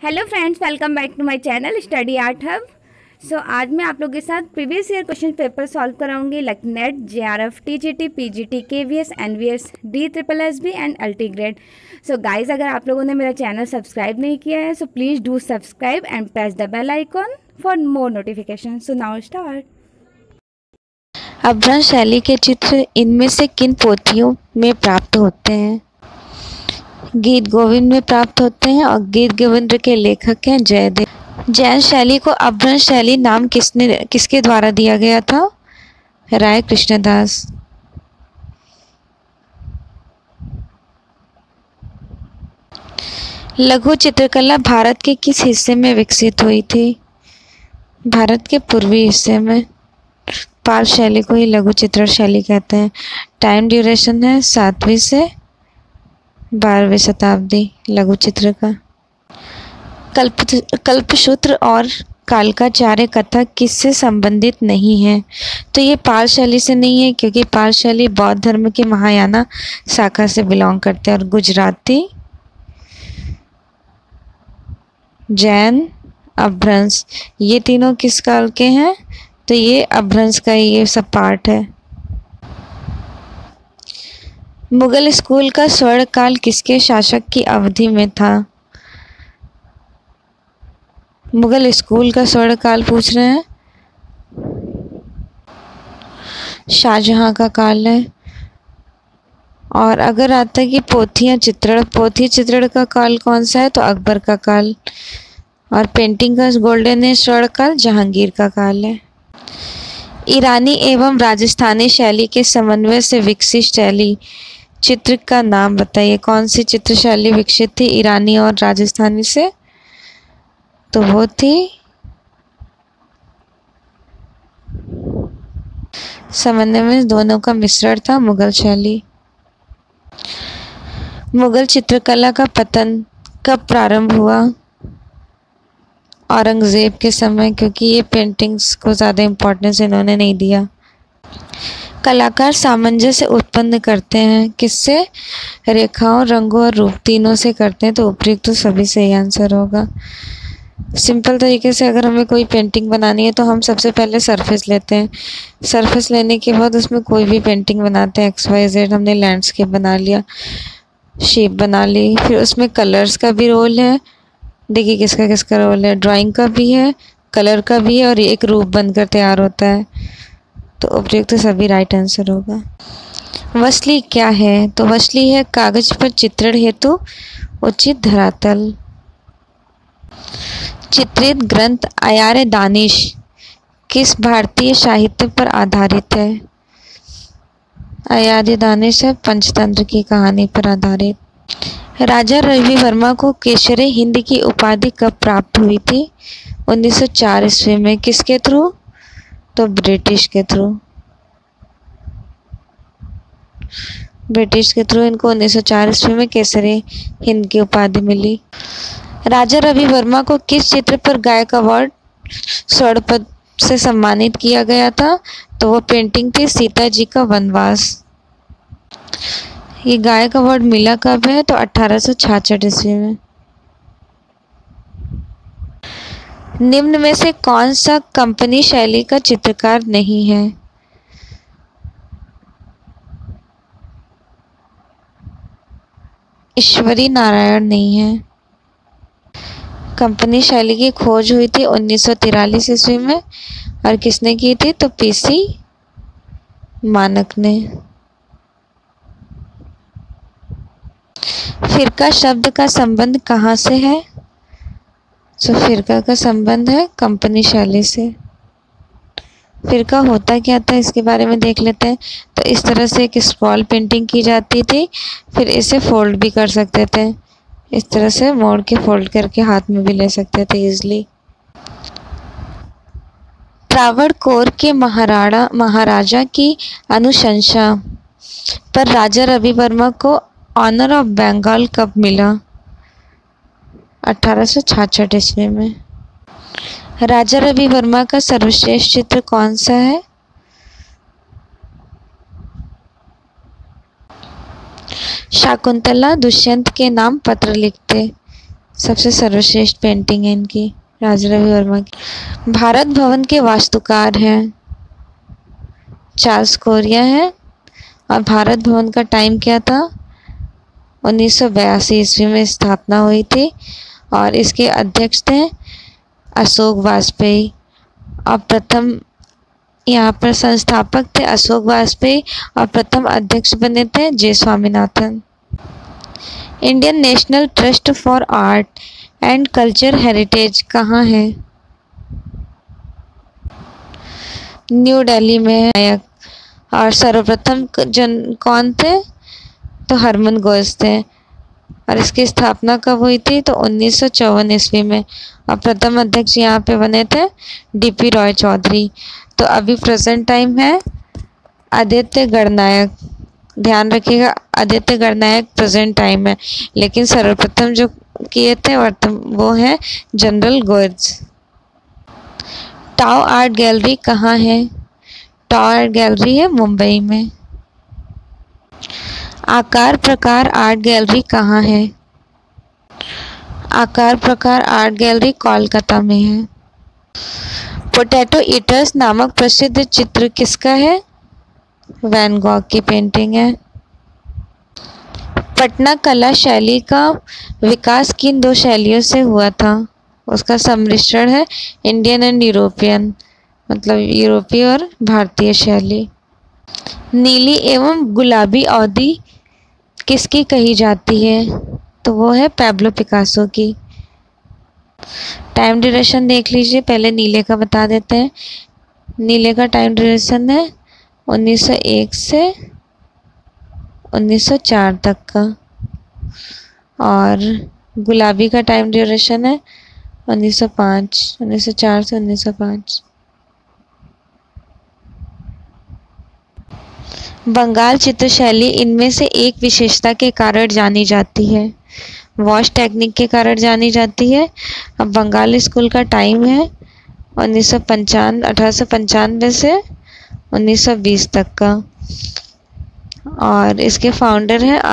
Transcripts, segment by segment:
Hello friends, welcome back to my channel study art hub. आज मैं आप लोगों के साथ previous year question paper solve कराऊंगी like NET, JRF, TGT, PGT, KVS, NVS, D triple SB and LT grade. Guys, अगर आप लोगों ने मेरा चैनल सब्सक्राइब नहीं किया है so please do subscribe and press the bell icon for more notification. So now start. अपभ्रंश शैली के चित्र इनमें से किन पोथियों में प्राप्त होते हैं? गीत गोविंद में प्राप्त होते हैं और गीत गोविंद के लेखक हैं जयदेव। जैन शैली को अपभ्रंश शैली नाम किसके द्वारा दिया गया था? राय कृष्णदास। लघु चित्रकला भारत के किस हिस्से में विकसित हुई थी? भारत के पूर्वी हिस्से में। पाल शैली को ही लघु चित्र शैली कहते हैं। टाइम ड्यूरेशन है 7वीं से 12वीं शताब्दी लघु चित्र का। कल्पसूत्र और कालकाचार्य कथा किससे संबंधित नहीं है? तो ये पाल शैली से नहीं है, क्योंकि पाल शैली बौद्ध धर्म के महायाना शाखा से बिलोंग करते हैं। और गुजराती, जैन, अपभ्रंश, ये तीनों किस काल के हैं? तो ये अपभ्रंश का ये सब पार्ट है। मुगल स्कूल का स्वर्ण काल किसके शासक की अवधि में था? मुगल स्कूल का स्वर्ण काल पूछ रहे हैं, शाहजहां का काल है। और अगर आता है कि पोथी चित्रण का काल कौन सा है? तो अकबर का काल। और पेंटिंग का गोल्डन एज स्वर्ण काल जहांगीर का काल है। ईरानी एवं राजस्थानी शैली के समन्वय से विकसित शैली चित्र का नाम बताइए। कौन सी चित्र शैली विकसित थी ईरानी और राजस्थानी से? तो वो थी समन्वय में दोनों का मिश्रण था, मुगल शैली। मुगल चित्रकला का पतन कब प्रारंभ हुआ? औरंगजेब के समय, क्योंकि ये पेंटिंग्स को ज़्यादा इम्पोर्टेंस इन्होंने नहीं दिया। कलाकार सामंजस्य उत्पन्न करते हैं किससे? रेखाओं, रंगों और रूप तीनों से करते हैं। तो उपयुक्त तो सभी सही आंसर होगा। सिंपल तरीके से अगर हमें कोई पेंटिंग बनानी है तो हम सबसे पहले सरफेस लेते हैं। सरफेस लेने के बाद उसमें कोई भी पेंटिंग बनाते हैं, XYZ। हमने लैंडस्केप बना लिया, शेप बना ली, फिर उसमें कलर्स का भी रोल है। देखिए किसका किसका रोल है, ड्राइंग का भी है, कलर का भी है, और एक रूप बनकर तैयार होता है। तो उपयुक्त तो सभी राइट आंसर होगा। वसली क्या है? तो वसली है कागज पर चित्रण हेतु उचित धरातल। चित्रित ग्रंथ आयार दानिश किस भारतीय साहित्य पर आधारित है? आयार दानिश है पंचतंत्र की कहानी पर आधारित। राजा रवि वर्मा को केसरे हिंद की उपाधि कब प्राप्त हुई थी? 1904 ईस्वी में। किसके थ्रू? तो ब्रिटिश के थ्रू। ब्रिटिश के थ्रू इनको 1904 ईस्वी में केसरी हिंद की उपाधि मिली। राजा रवि वर्मा को किस चित्र पर गायक अवार्ड स्वर्ण पद से सम्मानित किया गया था? तो वो पेंटिंग थी सीता जी का वनवास। ये गायक अवार्ड मिला कब है? तो 1866 ईस्वी में। निम्न में से कौन सा कंपनी शैली का चित्रकार नहीं है? ईश्वरी नारायण नहीं है। कंपनी शैली की खोज हुई थी 1943 ईस्वी में। और किसने की थी? तो PC मानक ने। फिरका शब्द का संबंध कहाँ से है? तो फिरका का संबंध है कंपनी शैली से। फिरका होता क्या था इसके बारे में देख लेते हैं। तो इस तरह से एक स्क्रॉल पेंटिंग की जाती थी, फिर इसे फोल्ड भी कर सकते थे। इस तरह से मोड़ के फोल्ड करके हाथ में भी ले सकते थे इजली। त्रावणकोर के महाराजा की अनुशंसा पर राजा रवि वर्मा को ऑनर ऑफ बंगाल कब मिला? 1866 ईस्वी में। राजा रवि वर्मा का सर्वश्रेष्ठ चित्र कौन सा है? शाकुंतला दुष्यंत के नाम पत्र लिखते। सबसे सर्वश्रेष्ठ पेंटिंग है इनकी, राजा रवि वर्मा की। भारत भवन के वास्तुकार हैं चार्ल्स कोरिया है। और भारत भवन का टाइम क्या था? 1982 ईस्वी में स्थापना हुई थी और इसके अध्यक्ष थे अशोक वाजपेयी। और प्रथम यहाँ पर संस्थापक थे अशोक वाजपेयी और प्रथम अध्यक्ष बने थे J Swaminathan. Indian National Trust for Art and Culture Heritage कहाँ है? न्यू दिल्ली में है। और सर्वप्रथम जन कौन थे? तो हरमन घोष थे। और इसकी स्थापना कब हुई थी? तो 1954 ईस्वी में। और प्रथम अध्यक्ष यहाँ पे बने थे डीपी रॉय चौधरी। तो अभी प्रेजेंट टाइम है आदित्य गणनायक, ध्यान रखिएगा आदित्य गणनायक प्रेजेंट टाइम है, लेकिन सर्वप्रथम जो किए थे वो है General Goyers. Tao Art Gallery कहाँ है? टाओ आर्ट गैलरी है मुंबई में। आकार प्रकार आर्ट गैलरी कहाँ है? आकार प्रकार आर्ट गैलरी कोलकाता में है। पोटैटो ईटर्स नामक प्रसिद्ध चित्र किसका है? वैन गॉग की पेंटिंग है। पटना कला शैली का विकास किन दो शैलियों से हुआ था? उसका सम्मिश्रण है इंडियन एंड यूरोपियन, मतलब यूरोपीय और भारतीय शैली। नीली एवं गुलाबी अवधि किसकी कही जाती है? तो वो है पैब्लो पिकासो की। टाइम ड्यूरेशन देख लीजिए, पहले नीले का बता देते हैं। नीले का टाइम ड्यूरेशन है 1901 से 1904 तक का। और गुलाबी का टाइम ड्यूरेशन है 1904 से 1905। बंगाल चित्रशैली इनमें से एक विशेषता के कारण जानी जाती है। वॉश टेक्निक के कारण जानी जाती है। अब बंगाल स्कूल का टाइम है 1895 से 1920 तक का। और इसके फाउंडर हैं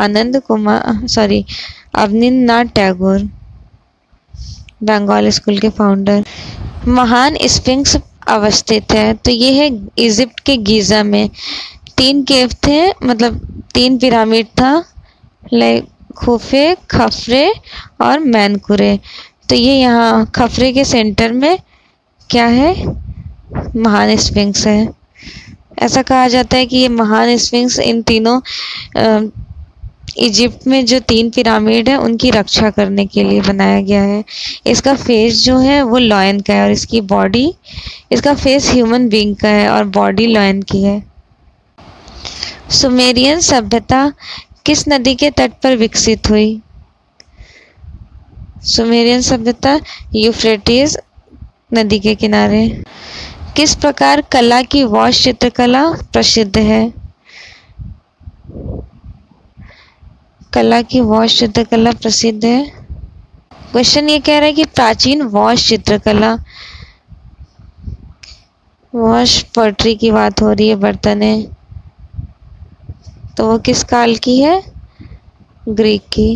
अवनींद्रनाथ टैगोर, बंगाल स्कूल के फाउंडर। महान स्फिंक्स अवस्थित है, तो ये है इजिप्ट के गीज़ा में। 3 केव थे, मतलब 3 पिरामिड था, लाइक खुफे, खफरे और मैनकुरे। तो ये यहाँ खफरे के सेंटर में क्या है? महान स्फिंक्स है। ऐसा कहा जाता है कि ये महान स्फिंक्स इन तीनों इजिप्ट में जो 3 पिरामिड है उनकी रक्षा करने के लिए बनाया गया है। इसका फेस जो है वो लॉयन का है और इसका फेस ह्यूमन बीइंग का है और बॉडी लॉयन की है। सुमेरियन सभ्यता किस नदी के तट पर विकसित हुई? सुमेरियन सभ्यता यूफ्रेटिस नदी के किनारे। किस प्रकार कला की वॉश चित्रकला प्रसिद्ध है? कला की वॉश चित्रकला प्रसिद्ध है। क्वेश्चन ये कह रहा है कि प्राचीन वॉश चित्रकला, वॉश पोट्री की बात हो रही है, बर्तन है, तो वो किस काल की है? ग्रीक की।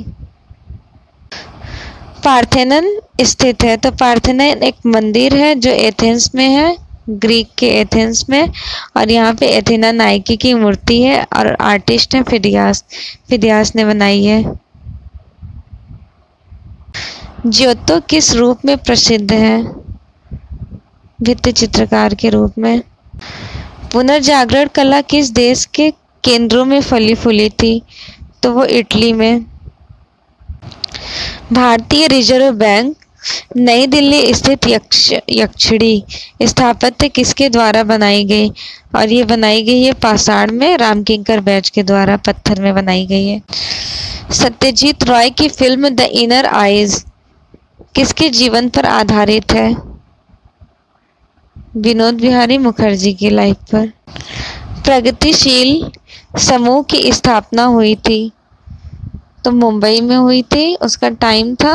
पार्थेनन स्थित है, तो पार्थेनन एक मंदिर है जो एथेंस में है, ग्रीक के एथेंस में। और यहाँ पे एथेना नाइकी की मूर्ति है और आर्टिस्ट है फिदियास ने बनाई है। जियोतो किस रूप में प्रसिद्ध है? भित्ति चित्रकार के रूप में। पुनर्जागरण कला किस देश के केंद्रों में फली फूली थी? तो वो इटली में। भारतीय रिजर्व बैंक नई दिल्ली स्थित यक्षिणी स्थापत्य किसके द्वारा बनाई गई? और ये बनाई गई है पाषाण में, रामकिंकर बैच के द्वारा पत्थर में बनाई गई है। सत्यजीत रॉय की फिल्म द इनर आइज किसके जीवन पर आधारित है? विनोद बिहारी मुखर्जी की लाइफ पर। प्रगतिशील समूह की स्थापना हुई थी, तो मुंबई में हुई थी। उसका टाइम था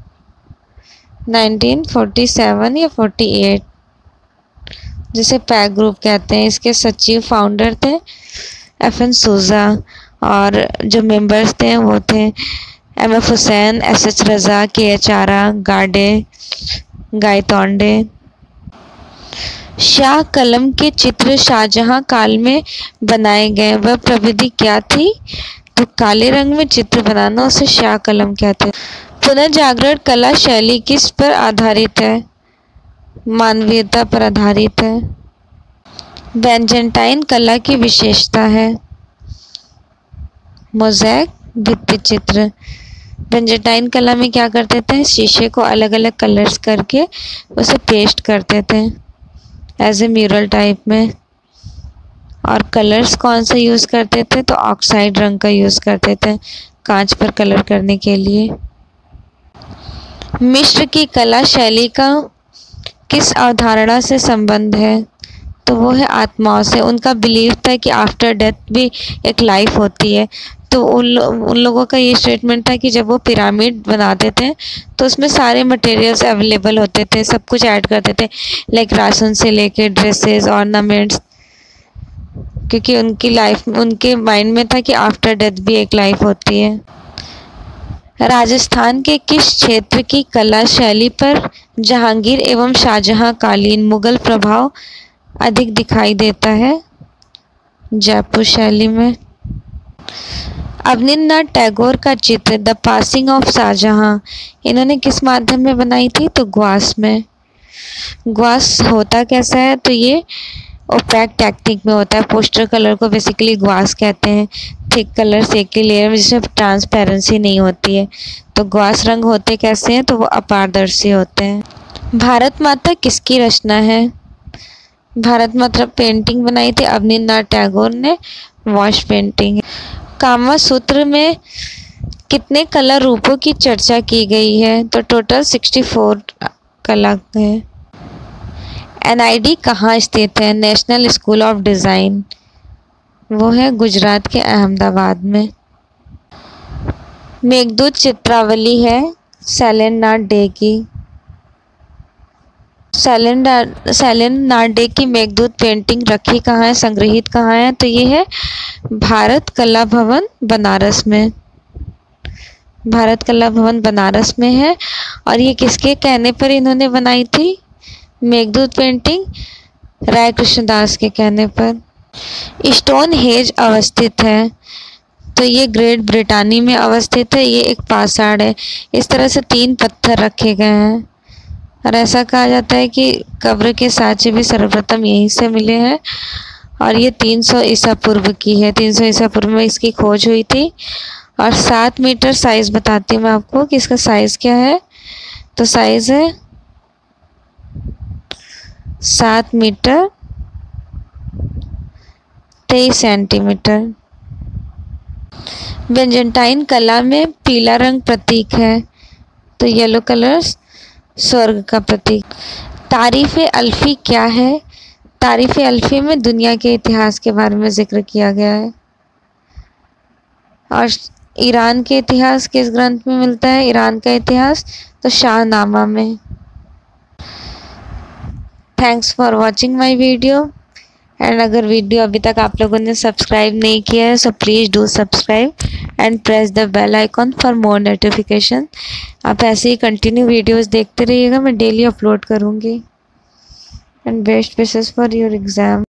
1947 या 48, जिसे पैक ग्रुप कहते हैं। इसके सचिव फाउंडर थे FN सूजा और जो मेंबर्स थे वो थे MF हुसैन, SH रजा, KH आरा, गाडे, गायतोंडे। शाह कलम के चित्र शाहजहां काल में बनाए गए, वह प्रविधि क्या थी? तो काले रंग में चित्र बनाना उसे शाह कलम कहते हैं। पुनर्जागरण कला शैली किस पर आधारित है? मानवीयता पर आधारित है। बेंजाइटाइन कला की विशेषता है मोज़ेक भित्ति चित्र। बेंजाइटाइन कला में क्या करते थे? शीशे को अलग अलग कलर्स करके उसे पेस्ट करते थे एज ए म्यूरल टाइप में। और कलर्स कौन सा यूज़ करते थे? तो ऑक्साइड रंग का यूज़ करते थे कांच पर कलर करने के लिए। मिस्र की कला शैली का किस अवधारणा से संबंध है? तो वो है आत्माओं से। उनका बिलीव था कि आफ्टर डेथ भी एक लाइफ होती है। तो उन लोगों का ये स्टेटमेंट था कि जब वो पिरामिड बनाते थे तो उसमें सारे मटेरियल्स अवेलेबल होते थे, सब कुछ ऐड करते थे, लाइक राशन से लेके ड्रेसेस, ऑर्नामेंट्स, क्योंकि उनकी लाइफ, उनके माइंड में था कि आफ्टर डेथ भी एक लाइफ होती है। राजस्थान के किस क्षेत्र की कला शैली पर जहांगीर एवं शाहजहां कालीन मुगल प्रभाव अधिक दिखाई देता है? जयपुर शैली में। अवनींद्रनाथ टैगोर का चित्र द पासिंग ऑफ शाहजहां इन्होंने किस माध्यम में बनाई थी? तो ग्वास में। ग्वास होता कैसा है? तो ये ओपैक टेक्निक में होता है। पोस्टर कलर को बेसिकली ग्वास कहते हैं। थिक कलर सेकी लेयर में जिसमें ट्रांसपेरेंसी नहीं होती है। तो ग्वास रंग होते कैसे हैं? तो वो अपारदर्शी होते हैं। भारत माता किसकी रचना है? भारत माता पेंटिंग बनाई थी अवनींद्रनाथ टैगोर ने, वॉश पेंटिंग। कामा सूत्र में कितने कला रूपों की चर्चा की गई है? तो टोटल 64 कला है। NID कहाँ स्थित है? नेशनल स्कूल ऑफ डिज़ाइन, वो है गुजरात के अहमदाबाद में। मेघदूत चित्रावली है शैलेंद्रनाथ डे की। शैलेंद्रनाथ डे की मेघदूत पेंटिंग रखी कहाँ है, संग्रहित कहाँ है? तो ये है भारत कला भवन बनारस में। भारत कला भवन बनारस में है। और ये किसके कहने पर इन्होंने बनाई थी मेघदूत पेंटिंग? राय कृष्णदास के कहने पर। स्टोन हेज अवस्थित है, तो ये ग्रेट ब्रिटानी में अवस्थित है। ये एक पाषाण है। इस तरह से 3 पत्थर रखे गए हैं और ऐसा कहा जाता है कि कब्र के साँचे भी सर्वप्रथम यहीं से मिले हैं। और ये 300 ईसा पूर्व की है। 300 ईसा पूर्व में इसकी खोज हुई थी। और 7 मीटर साइज़ बताती हूँ मैं आपको कि इसका साइज़ क्या है। तो साइज़ है 7 मीटर 23 सेंटीमीटर। बेंजाइटाइन कला में पीला रंग प्रतीक है, तो येलो कलर स्वर्ग का प्रतीक। तारीफ़ अल्फ़ी क्या है? तारीफ़ अल्फ़ी में दुनिया के इतिहास के बारे में जिक्र किया गया है। और ईरान के इतिहास किस ग्रंथ में मिलता है? ईरान का इतिहास तो शाहनामा में। Thanks for watching my video. And अगर वीडियो अभी तक आप लोगों ने सब्सक्राइब नहीं किया है so please do subscribe and press the bell icon for more notification. आप ऐसे ही कंटिन्यू वीडियोस देखते रहिएगा, मैं डेली अपलोड करूँगी। And best wishes for your exam.